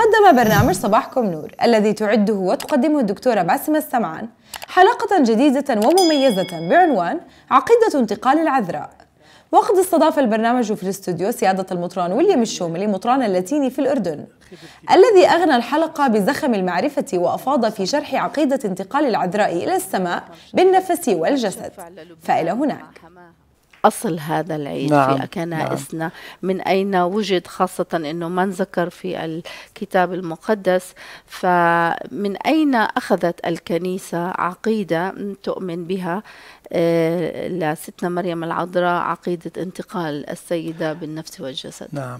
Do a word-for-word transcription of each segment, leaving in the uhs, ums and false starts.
قدم برنامج صباحكم نور الذي تعده وتقدمه الدكتورة باسمة السمعان حلقة جديدة ومميزة بعنوان عقيدة انتقال العذراء. وقد استضاف البرنامج في الاستوديو سيادة المطران ويليام الشوملي مطران اللاتيني في الأردن، الذي أغنى الحلقة بزخم المعرفة وأفاض في شرح عقيدة انتقال العذراء إلى السماء بالنفس والجسد. فإلى هناك أصل هذا العيد نعم. في كنائسنا، نعم. من أين وجد، خاصة أنه ما نذكر في الكتاب المقدس، فمن أين أخذت الكنيسة عقيدة تؤمن بها آه لستنا مريم العذراء، عقيدة انتقال السيدة بالنفس والجسد؟ نعم،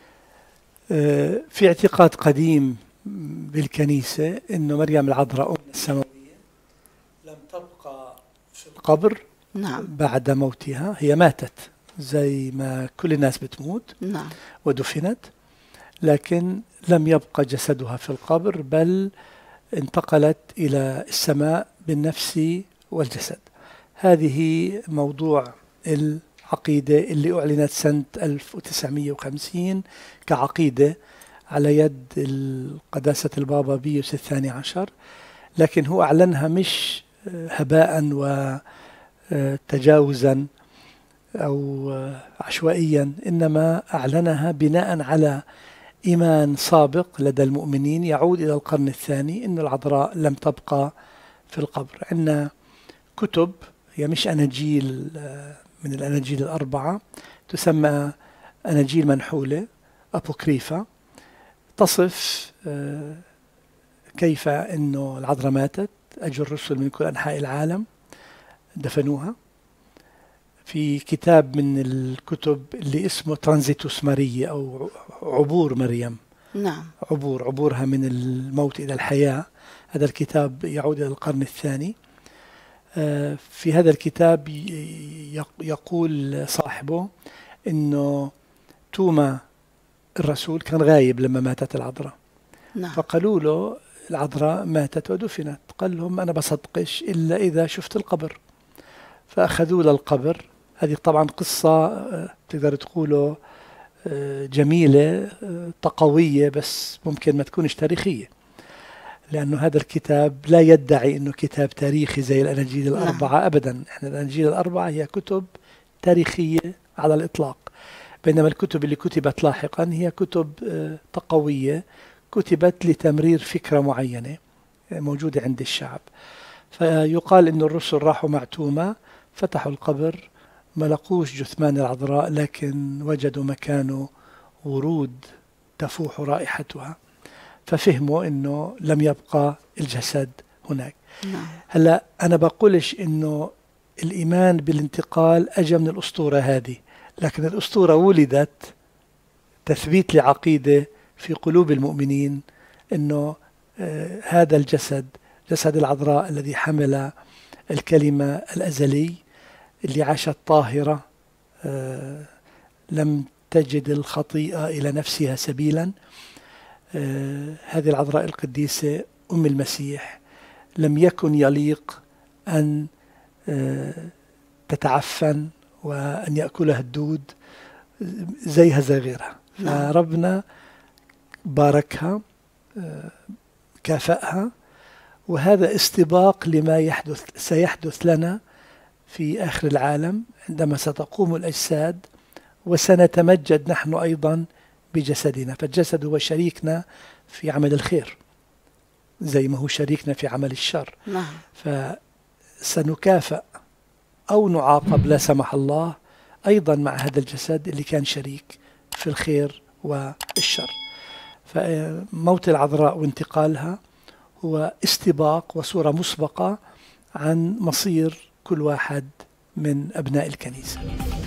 آه في اعتقاد قديم بالكنيسة أنه مريم العذراء أم السماوية لم تبقى في القبر. نعم. بعد موتها، هي ماتت زي ما كل الناس بتموت. نعم. ودفنت، لكن لم يبقى جسدها في القبر، بل انتقلت إلى السماء بالنفس والجسد. هذه موضوع العقيدة اللي أعلنت سنة ألف وتسعمئة وخمسين كعقيدة على يد قداسة البابا بيوس الثاني عشر، لكن هو أعلنها مش هباء و تجاوزا أو عشوائيا، إنما أعلنها بناء على إيمان سابق لدى المؤمنين يعود إلى القرن الثاني أن العذراء لم تبقى في القبر. عندنا كتب، هي مش أناجيل من الأناجيل الأربعة، تسمى أناجيل منحولة أبوكريفا، تصف كيف أنه العذراء ماتت. أجوا الرسل من كل أنحاء العالم دفنوها. في كتاب من الكتب اللي اسمه ترانزيتوس ماريا أو عبور مريم، نعم، عبور عبورها من الموت إلى الحياة. هذا الكتاب يعود إلى القرن الثاني. في هذا الكتاب يقول صاحبه إنه توما الرسول كان غايب لما ماتت العذراء. نعم. فقالوا له العذراء ماتت ودفنت، قال لهم أنا بصدقش إلا إذا شفت القبر. فأخذوا للقبر. هذه طبعا قصة تقدر تقوله جميلة طقوية، بس ممكن ما تكونش تاريخية، لأنه هذا الكتاب لا يدعي أنه كتاب تاريخي زي الأناجيل الأربعة. أبدا، إحنا الأناجيل الأربعة هي كتب تاريخية على الإطلاق، بينما الكتب اللي كتبت لاحقا هي كتب طقوية كتبت لتمرير فكرة معينة موجودة عند الشعب. فيقال أن الرسل راحوا مع توما، فتحوا القبر، ما لقوش جثمان العذراء، لكن وجدوا مكانه ورود تفوح رائحتها، ففهموا أنه لم يبقى الجسد هناك. نعم. هلأ أنا بقولش أنه الإيمان بالانتقال أجى من الأسطورة هذه، لكن الأسطورة ولدت تثبيت لعقيدة في قلوب المؤمنين أنه آه هذا الجسد، جسد العذراء الذي حمل الكلمة الأزلي اللي عاشت طاهرة، آه لم تجد الخطيئة إلى نفسها سبيلا. آه هذه العذراء القديسة أم المسيح لم يكن يليق أن آه تتعفن وأن يأكلها الدود زيها زي غيرها. فربنا باركها، آه كافأها، وهذا استباق لما يحدث سيحدث لنا في آخر العالم عندما ستقوم الأجساد وسنتمجد نحن أيضا بجسدنا. فالجسد هو شريكنا في عمل الخير زي ما هو شريكنا في عمل الشر. نعم. فسنكافأ أو نعاقب لا سمح الله أيضا مع هذا الجسد اللي كان شريك في الخير والشر. فموت العذراء وانتقالها هو استباق وصورة مسبقة عن مصير كل واحد من أبناء الكنيسة.